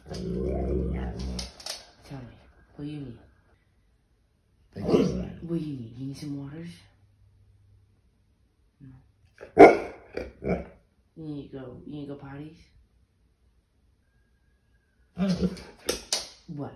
Tell me, what do you need? What do you need? You need some waters? No. You need to go potties? What?